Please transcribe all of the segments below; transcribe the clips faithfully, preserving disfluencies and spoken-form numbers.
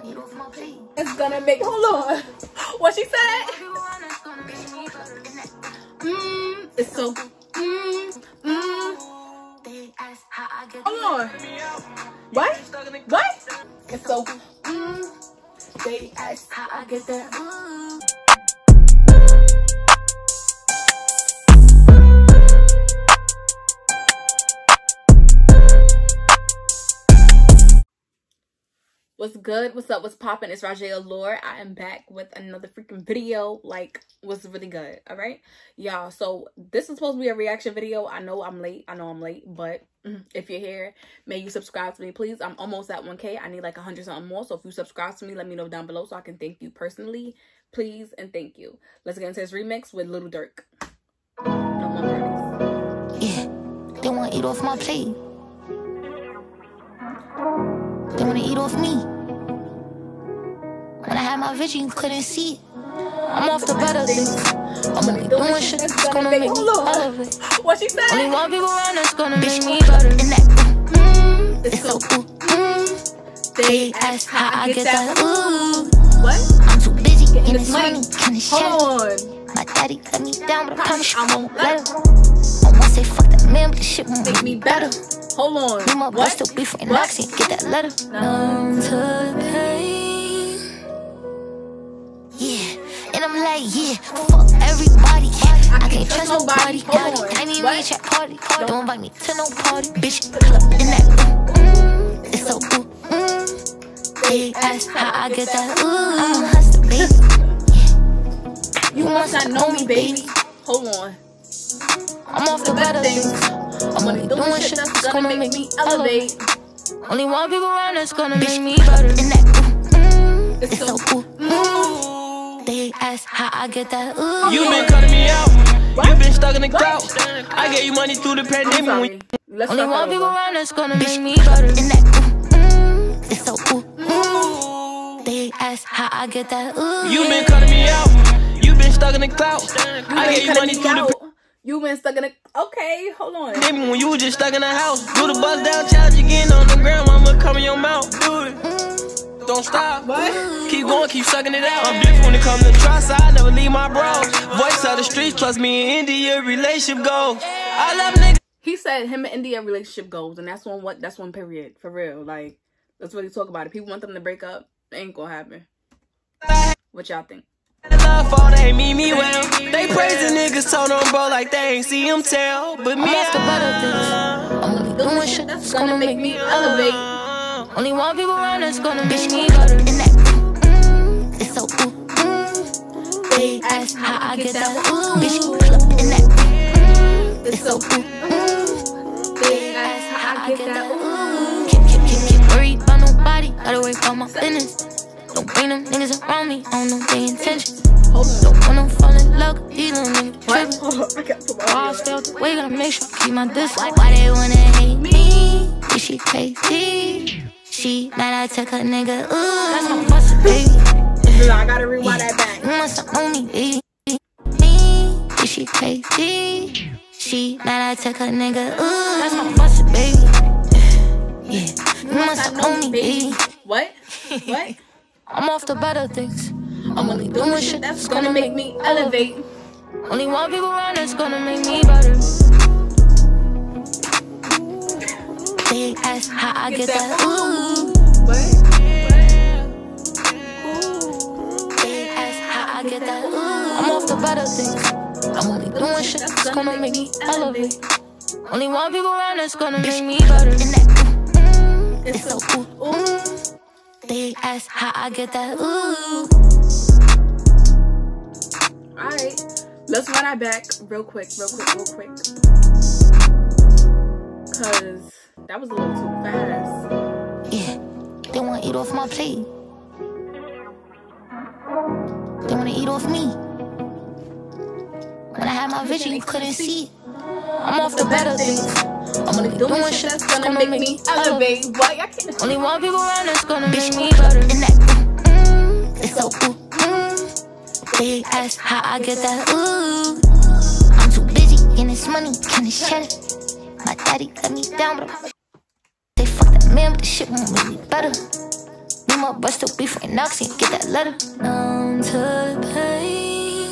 It's gonna make, hold on. What she said? Mmm, it's so, mmm, mmm. Hold on. What? What? It's so, mmm. They ask how I get that, mmm. What's good? What's up? What's poppin'? It's Rajay Allure. I am back with another freaking video. Like, what's really good? All right, y'all. So this is supposed to be a reaction video. I know I'm late. I know I'm late, but if you're here, may you subscribe to me, please. I'm almost at one K. I need like a hundred something more. So if you subscribe to me, let me know down below so I can thank you personally, please, and thank you. Let's get into this remix with Lil Durk. No more parties. Yeah, they want to eat off my plate. They wanna eat off me. When I had my vision, you couldn't see it. I'm off the better things. I'm only doing shit that's gonna make me elevate. What she said? Only one people around that's gonna make me better. And that ooh, it's so ooh, ooh. They ask how I get that ooh. What? I'm too busy getting this money, kinda shit. Hold on. My daddy let me down, but I promise you I won't let him. I won't say fuck that man, but this shit won't make me better. Hold on. You my boy still be from Noxie, get that letter. Numb to pain. Yeah, and I'm like, yeah, fuck everybody. I, I can't trust nobody. I need me at party. Don't invite me to no party. Bitch, pull up in that ooh, mm, it's so ooh, mm. They ask how I get that ooh. I'm a hustler, baby. You must not know me, baby. Hold on. I'm off the better things. I'm only doing shit that's gonna make me elevate. Only one people around that's gonna make me better. And that ooh, mm, it's so ooh, mm. They ask how I get that ooh. You been cutting me out. You been stuck in the crowd. I gave you money through the pandemic. Only one people around that's gonna make me better. And that ooh, mm, it's so ooh, mm. They ask how I get that ooh. You been cutting me out. You been stuck in the cloud. I gave you money through the. You been stuck in a. Okay, hold on. Maybe when you was just stuck in the house. Do the bust down challenge again on the ground. I'ma come in your mouth. Do it. Don't stop. What? Keep going, keep sucking it out. I'm different when it comes to trust. I never leave my bros. Voice of the streets plus me and India relationship goals. I love niggas. He said him and India relationship goals, and that's one. What? That's one period for real. Like, let's really talk about it. People want them to break up. It ain't gonna happen. What y'all think? Love for they mean me well. They praising niggas told them bro like they ain't see him tell. But me, I'm off the better things. I'm only doing shit that's gonna make me elevate. Only one people around that's gonna make me better. And that ooh, mm, it's so ooh, mm. They ask how I get that ooh. Bitch, pull up in that ooh, it's so ooh, mm. They ask how I get that ooh. Keep, keep, keep, keep worried about nobody. Gotta worry about my business. Don't bring them niggas around me, I don't know their intentions. Don't want them fall in love, these little niggas trippin'. I'll stay out the way, gotta make sure I keep my distance. Like, why they wanna hate me? Is she crazy? She mad I took her nigga, ooh. That's my muscle, baby. I gotta rewind that back. You must not know me, baby. Me, is she crazy? She mad I took her nigga, ooh. That's my muscle, baby. Yeah, you must not know me, baby. What? What? I'm off the better things. I'm only doing shit that's gonna make me elevate. Only one people around that's gonna make me better. They ask how I get that ooh. What? They ask how I get that ooh. I'm off the better things. I'm only doing shit that's gonna make me elevate. Only one people around that's gonna make me better. And that ooh, mm, it's so ooh, ooh. They ask how I get that ooh. Alright, let's run that back real quick, real quick, real quick. Cause that was a little too fast. Yeah, they wanna eat off my plate. They wanna eat off me. When I had my vision, you couldn't see it. I'm off the better things. I'm only doing shit that's gonna make me elevate. Why I can't? Only one people around that's gonna make me better. And that ooh, mm, it's so ooh, mm. They ask how I get that ooh. I'm too busy getting this money, kinda shit. My daddy let me down, but they fuck that man, but this shit won't make me better. Me my up, but still be for Noxy. Get that letter. Numb to the pain.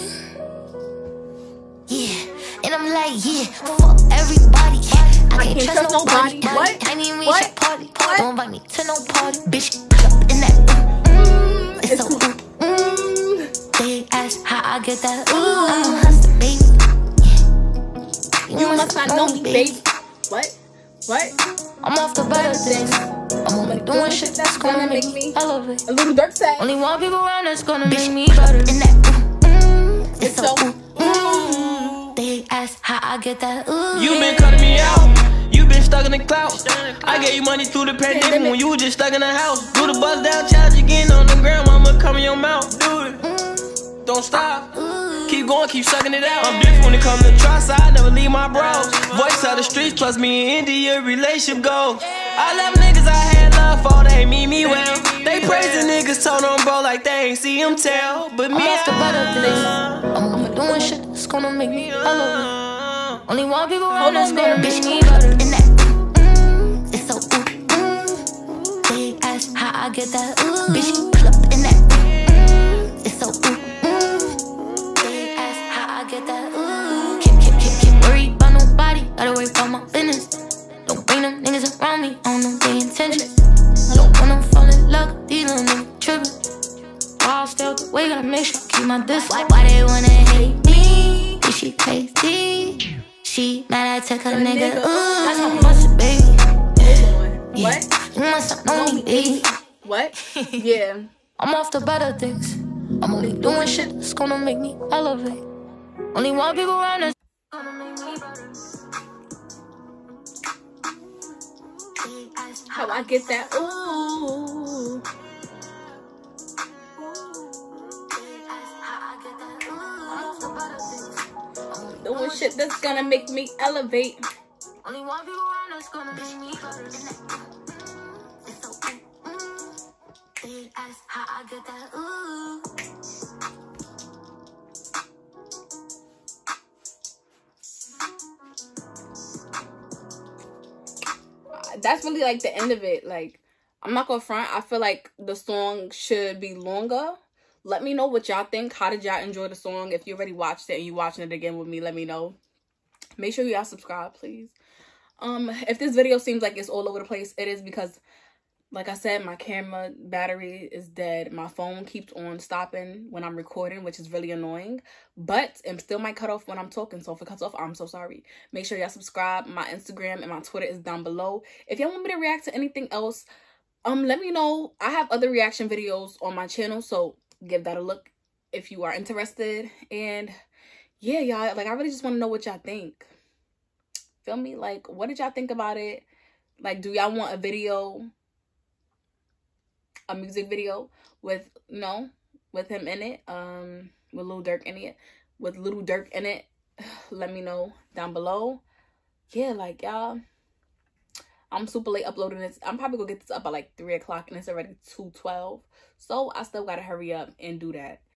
Yeah, and I'm like, yeah, fuck everybody. I can't, can't trust nobody. nobody. What? I need me what? Party. What? Don't invite me to no party. Bitch, up in that. Mm, it's, it's so ooh, mm. Big ass, how I get that? Ooh, I'm a hustler, baby. Yeah. You, you must not know me, baby. baby. What? What? I'm off the better things. I'm only doing shit that's gonna make me elevate. A little dirt sack. Only one people around that's gonna make me better. In that. Mm, it's, it's so ooh, mm. Big ass, how I get that? Ooh. You been cutting me out. You been stuck in the clout. I gave you money through the pandemic when you was just stuck in the house. Do the buzz down challenge again on the ground. Mama come in your mouth. Do it. Mm. Don't stop. Ooh. Keep going, keep sucking it out. I'm different when it comes to trust. I never leave my bros. Voice of the streets plus me and India relationship goals. I love niggas I had love for. They mean me well. They praising niggas told on bro like they ain't see him tell. But me, I'm off the better things. I'm only doing shit that's gonna make me elevate. Only one people around that's gonna make me better. In that, mm, it's so ooh, mm. Big ass, how I get that? Ooh, bitch, pull up in that, mm, it's so ooh, mm. Big ass, how I get that? Ooh, keep, keep, keep, keep worried about nobody. Gotta worry about my business. Don't bring them niggas around me. I don't know their intentions. Don't wanna fall in love. These little niggas trippin'. While I stay out the way, gotta make sure I keep my distance. Why, why they wanna hate me? Is she crazy? She mad I took her nigga, ooh, that's how much it, baby. Yeah. What? You must not know me, baby. What? Yeah. I'm off the better things. I'm only doing shit that's gonna make me elevate. Only one people around us gonna make me better. How I get that, ooh. Doing shit that's gonna make me elevate. Only one people around that's gonna make me better. It's so ooh, big ass, how I get that ooh. That's really like the end of it. Like, I'm not gonna front. I feel like the song should be longer. Let me know what y'all think. How did y'all enjoy the song? If you already watched it and you watching it again with me, let me know. Make sure y'all subscribe, please. Um, if this video seems like it's all over the place, it is because, like I said, my camera battery is dead. My phone keeps on stopping when I'm recording, which is really annoying. But it still might cut off when I'm talking. So if it cuts off, I'm so sorry. Make sure y'all subscribe. My Instagram and my Twitter is down below. If y'all want me to react to anything else, um, let me know. I have other reaction videos on my channel, so give that a look if you are interested. And yeah, y'all, like, I really just want to know what y'all think. Feel me? Like, what did y'all think about it? Like, do y'all want a video, a music video with, you know, with him in it, um, with Lil Durk in it, with Little Durk in it? Let me know down below. Yeah, like, y'all, I'm super late uploading this. I'm probably gonna get this up at like three o'clock and it's already two twelve. So I still gotta hurry up and do that.